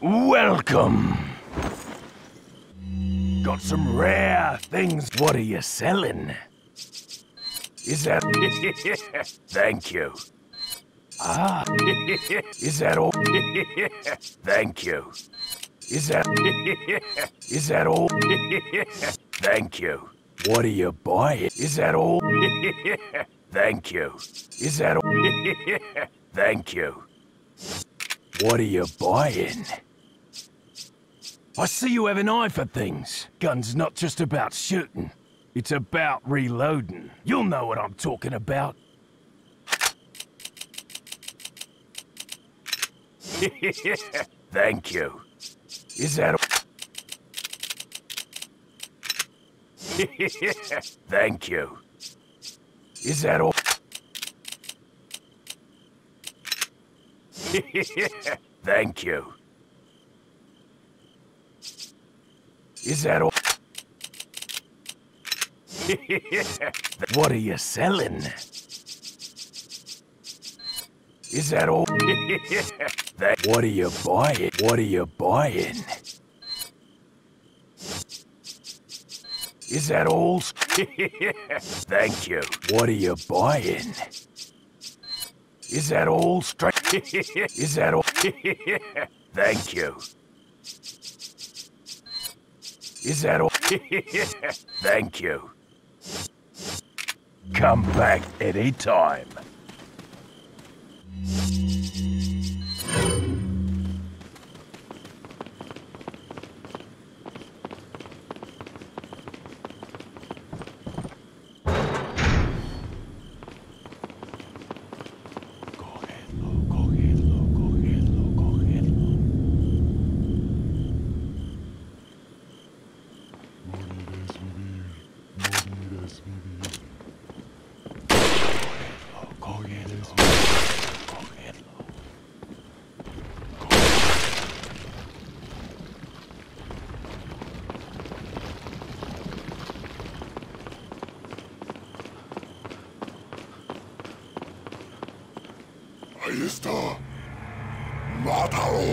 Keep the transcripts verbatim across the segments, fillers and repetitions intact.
Welcome. Got some rare things. What are you selling? Is that... Thank you. Ah. Is that all? Thank you. Is that... Is that all? Thank you. What are you buying? Is that all? Thank you. Is that all? Thank you. What are you buying? I see you have an eye for things. Gun's not just about shooting. It's about reloading. You'll know what I'm talking about. Thank you. Is that... Thank you. Is that all? Thank you. Is that all? What are you selling? Is that all? That, what are you buying? What are you buying? Is that all? Thank you. What are you buying? Is that all straight? Is that all? Thank you. Is that all? Thank you. Come back anytime. Ahí está. ¡Mátalo!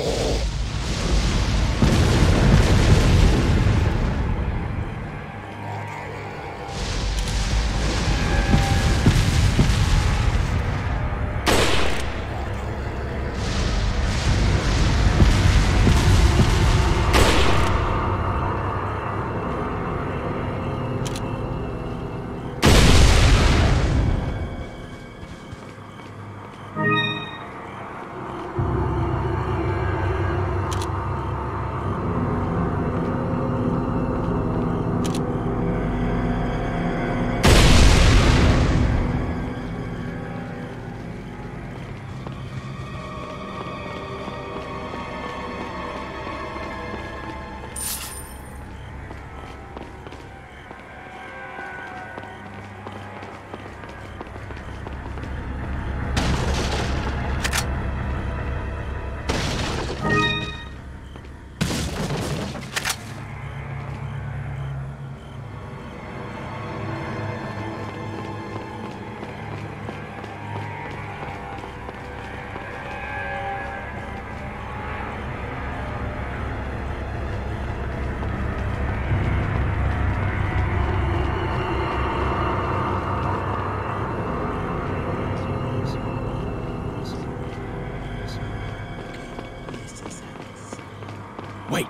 Wait.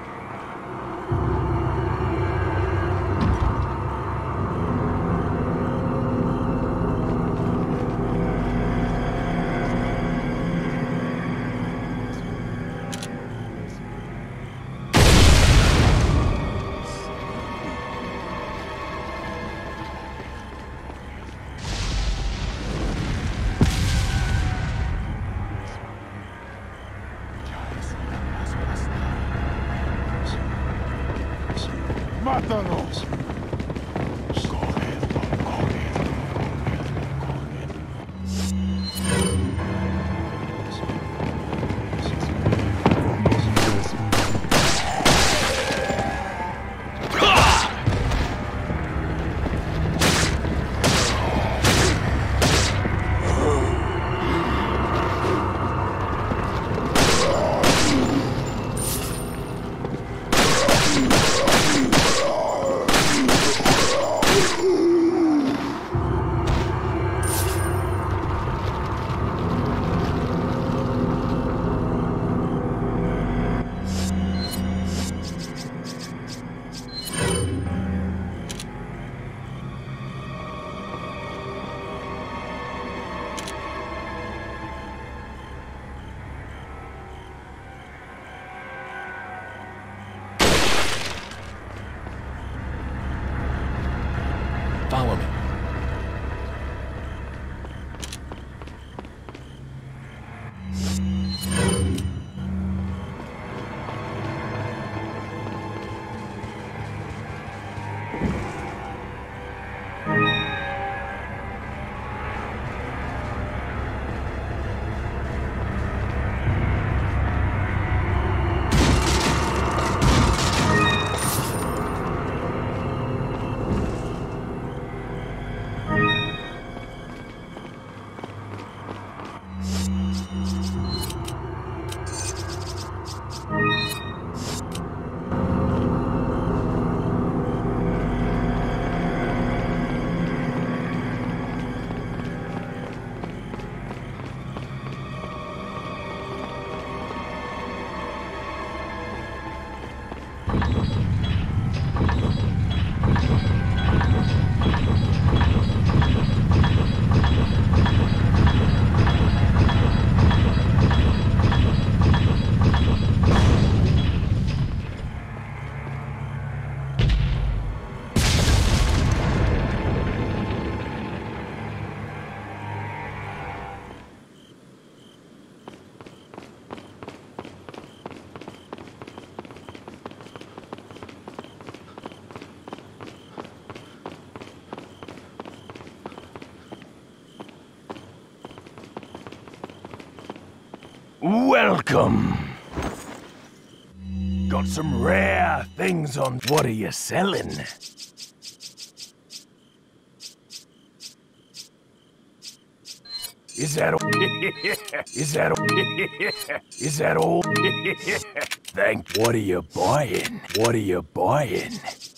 ¡Mátanos! Welcome. Got some rare things on. What are you selling? Is that all? Is that all? Is that all? Thank. What are you buying? What are you buying?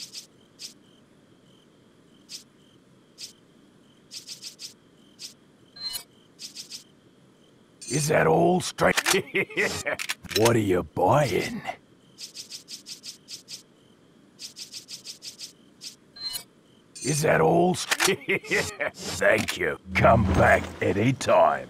Is that all straight? What are you buying? Is that all? Thank you. Come back anytime.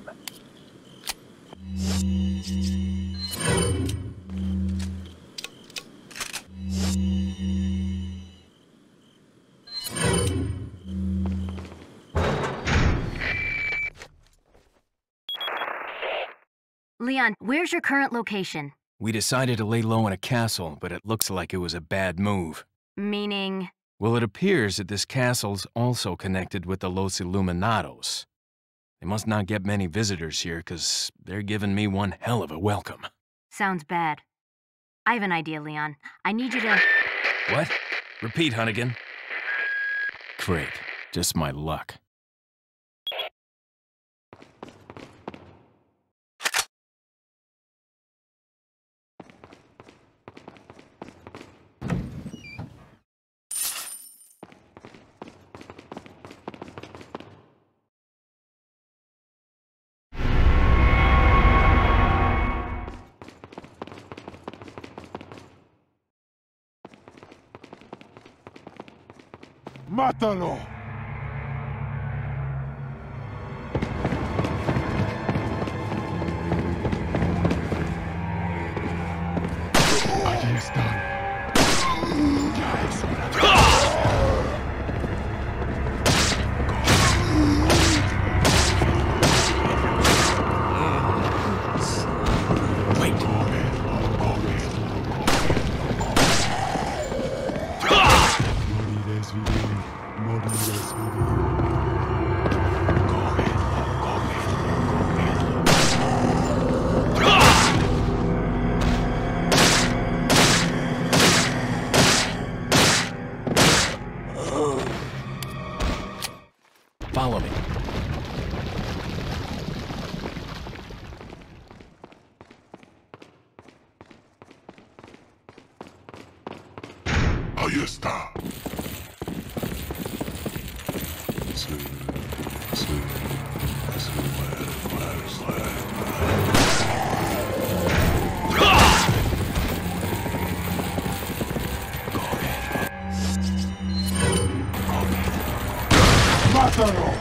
Leon, where's your current location? We decided to lay low in a castle, but it looks like it was a bad move. Meaning? Well, it appears that this castle's also connected with the Los Illuminados. They must not get many visitors here, because they're giving me one hell of a welcome. Sounds bad. I have an idea, Leon. I need you to... What? Repeat, Hunnigan. Great. Just my luck. ¡Mátalo! Allí están. Ya es hora de... Follow me. Ahí está. Sí, sí, sí, muere, muere, muere. ¡Mátalo!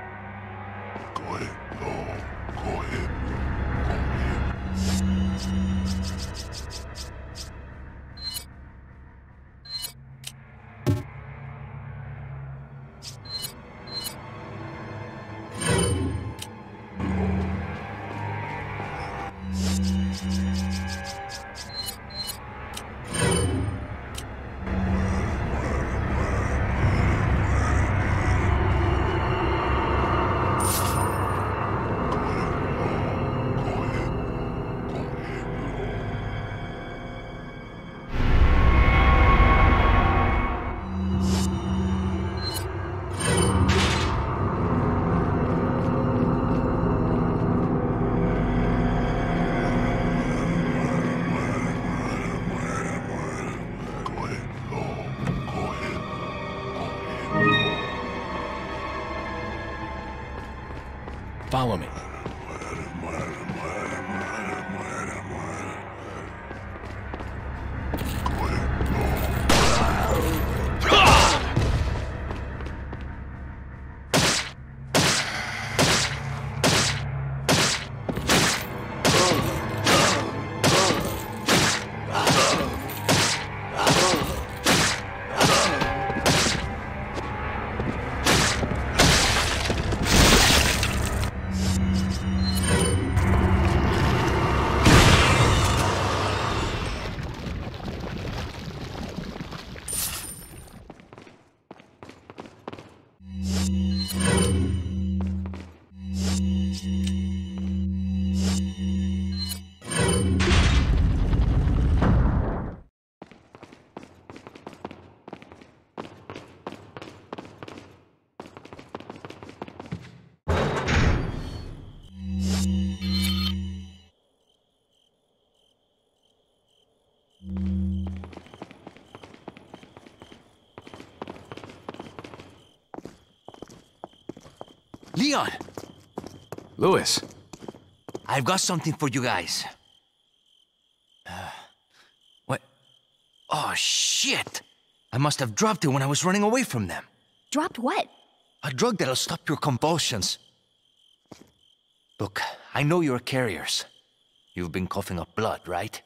Cógelo, cógelo, cógelo. Follow me. Leon! Louis. I've got something for you guys. Uh, what? Oh, shit! I must have dropped it when I was running away from them. Dropped what? A drug that'll stop your convulsions. Look, I know you're carriers. You've been coughing up blood, right?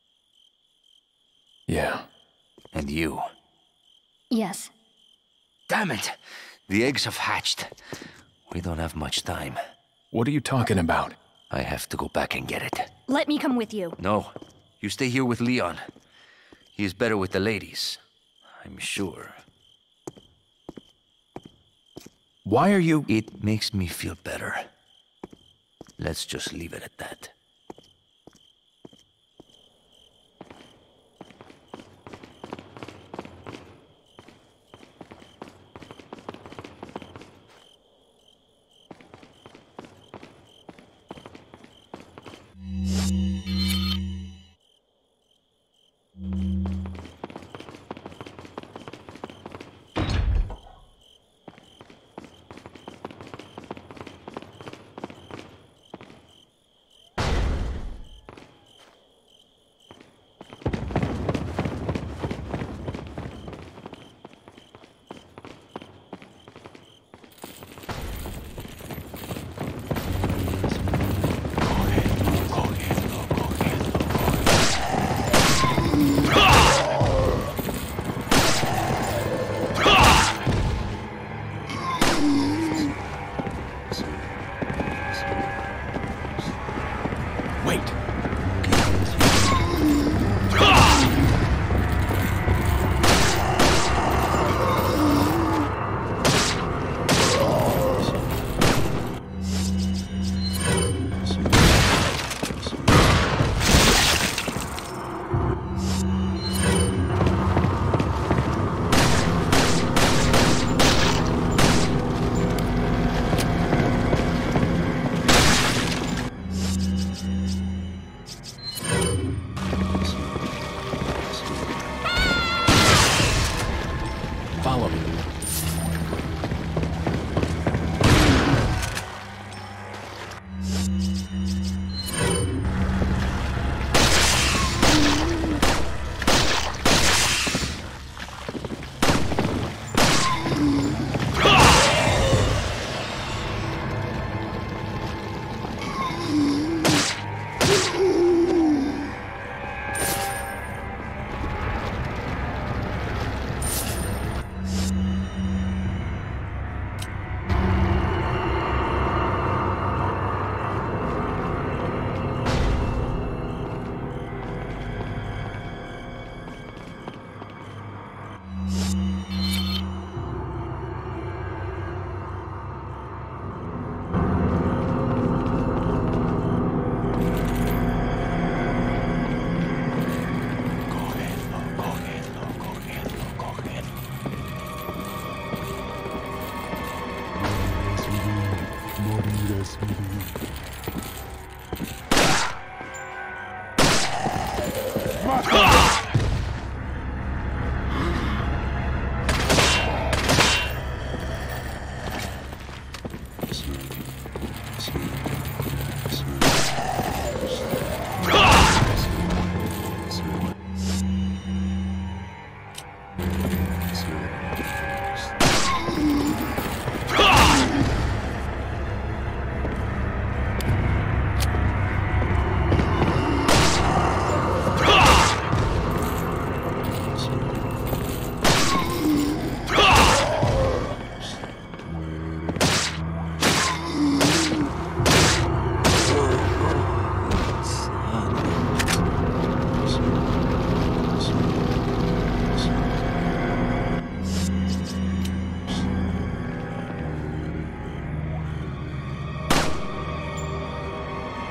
Yeah. And you? Yes. Damn it! The eggs have hatched. We don't have much time. What are you talking about? I have to go back and get it. Let me come with you. No. You stay here with Leon. He is better with the ladies. I'm sure. Why are you... It makes me feel better. Let's just leave it at that.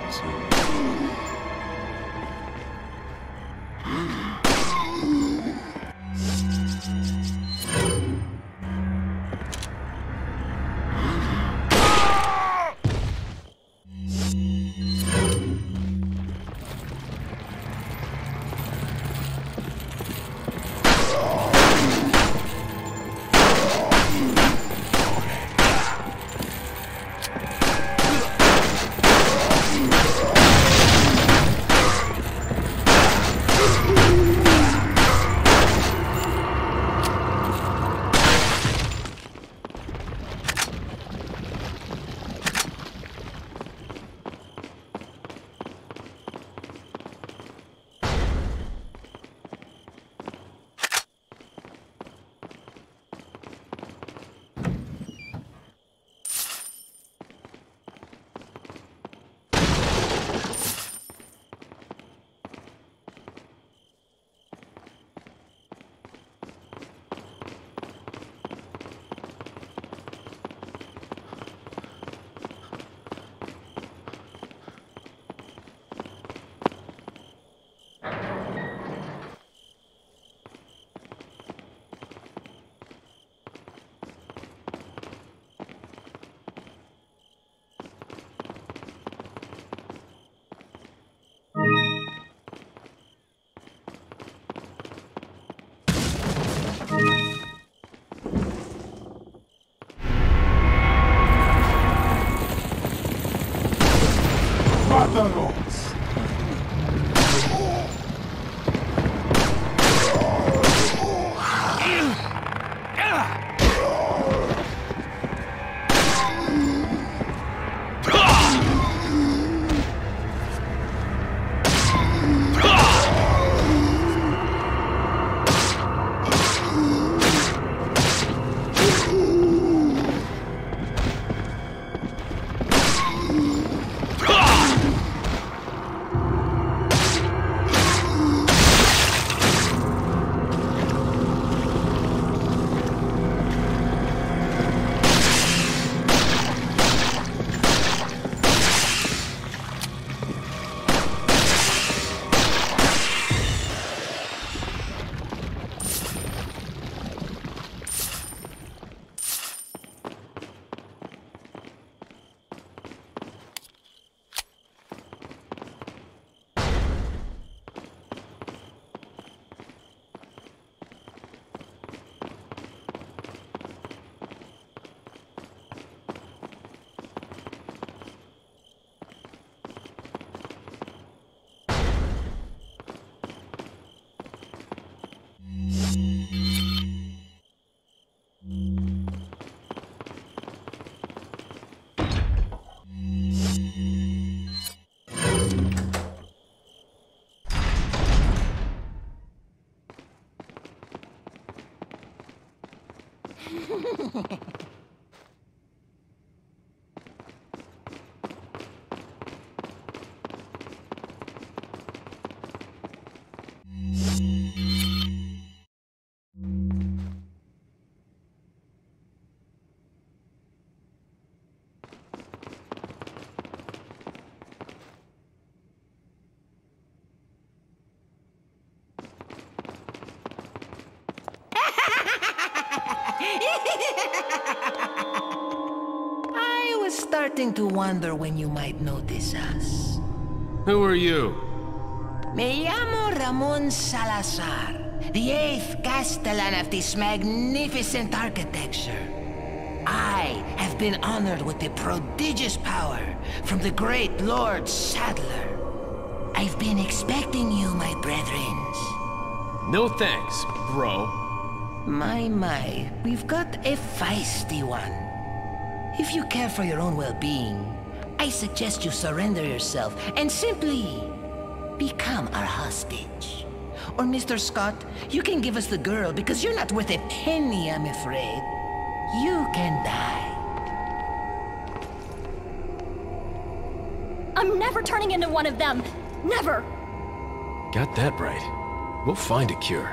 Mátalos! I was starting to wonder when you might notice us. Who are you? Me llamo Ramon Salazar, the eighth Castellan of this magnificent architecture. I have been honored with the prodigious power from the great Lord Sadler. I've been expecting you, my brethrens. No thanks, bro. My, my, we've got a feisty one. If you care for your own well-being, I suggest you surrender yourself and simply become our hostage. Or Mister Scott, you can give us the girl because you're not worth a penny, I'm afraid. You can die. I'm never turning into one of them. Never. Got that right. We'll find a cure.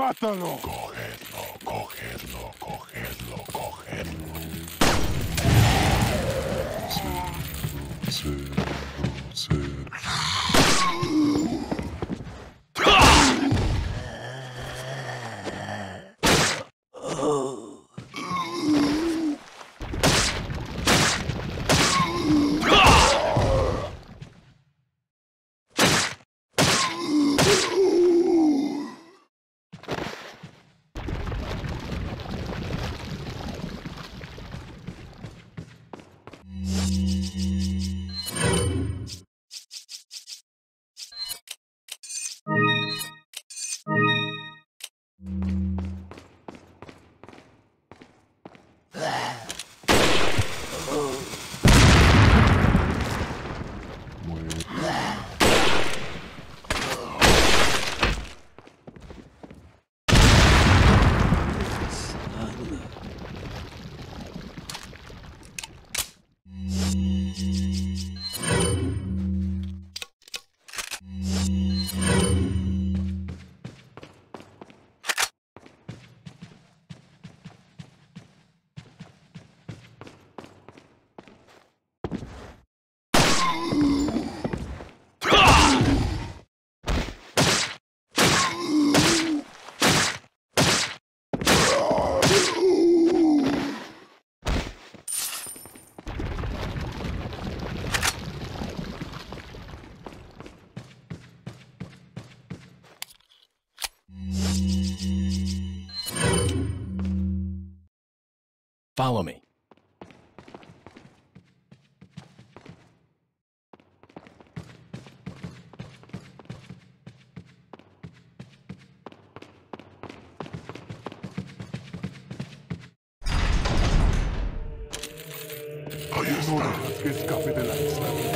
mátalo. Cogedlo, cogedlo, cogedlo, cogedlo. Sí, sí, sí. Follow me. No dejas que escape de la isla.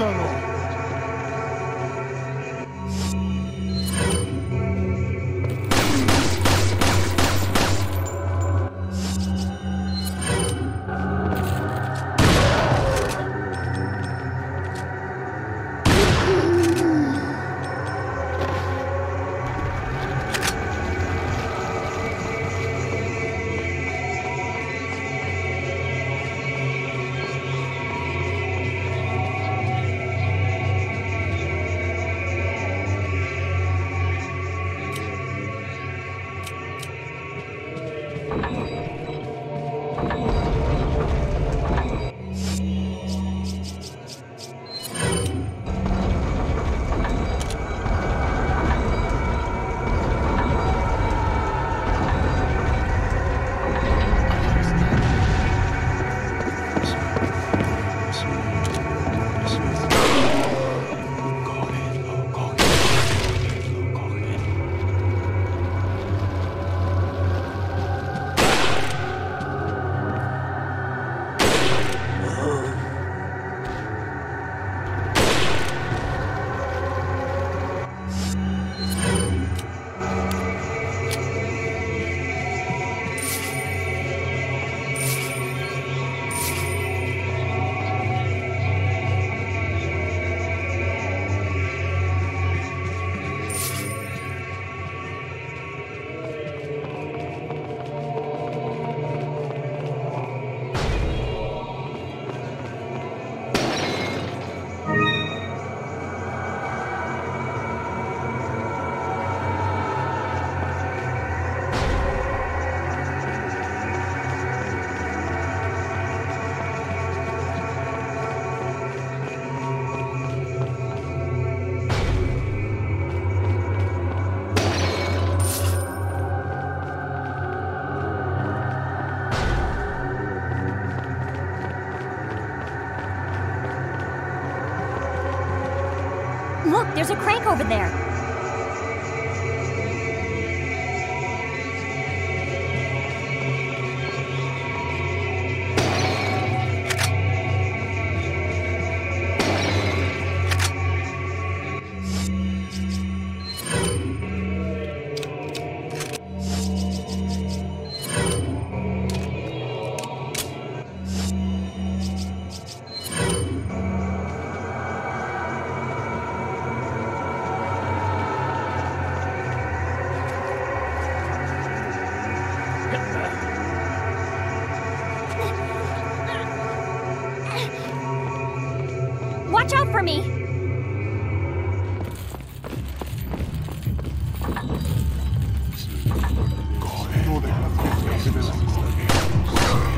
¡Mátalo! Look, there's a crank over there. Watch out for me! No dejas que escape de la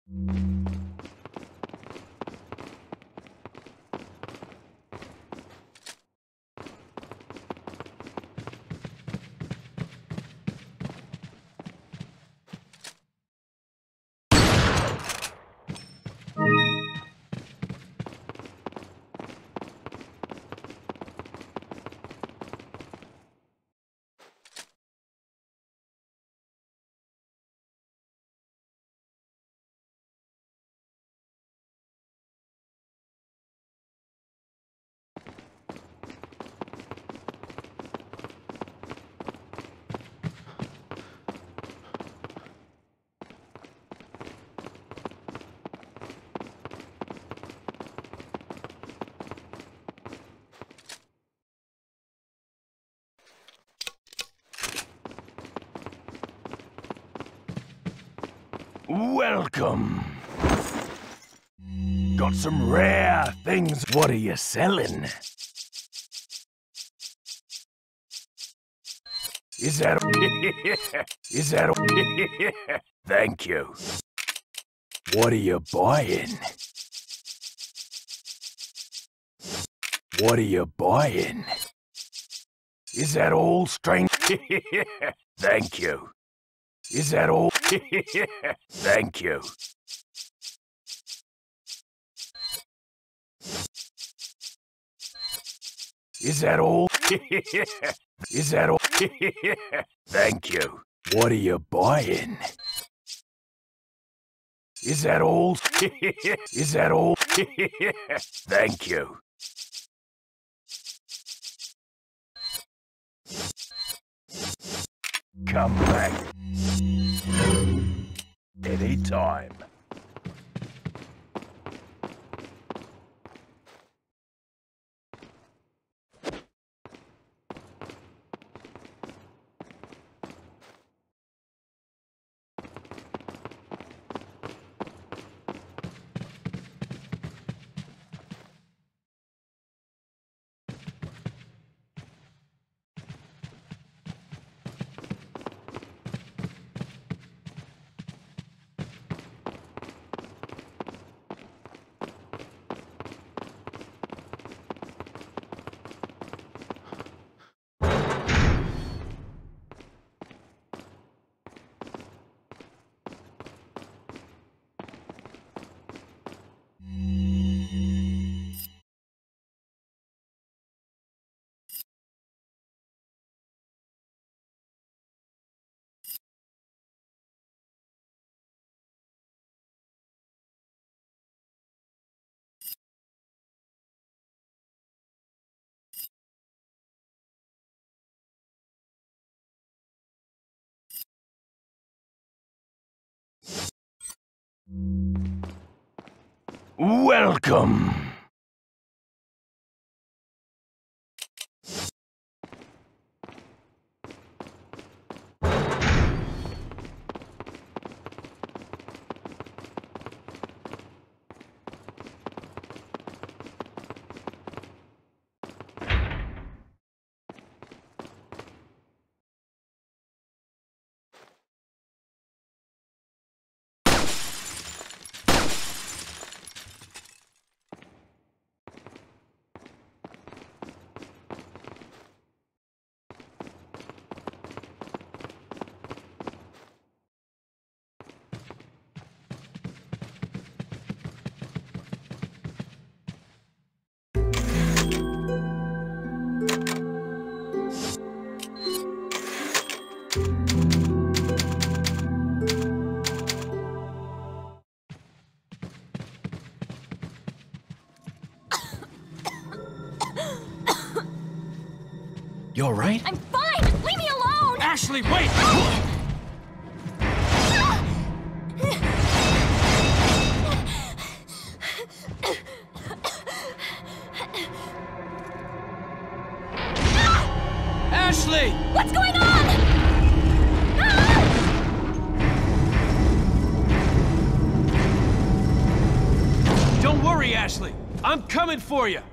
Welcome. Got some rare things. What are you selling? Is that... Is that... Thank you. What are you buying? What are you buying? Is that all, strange? Thank you. Is that all? Thank you. Is that all? Is that all? Thank you. What are you buying? Is that all? Is that all? Thank you. Come back. Anytime. Welcome. You all right? I'm fine! Leave me alone! Ashley, wait! Ashley! What's going on? Don't worry, Ashley. I'm coming for you.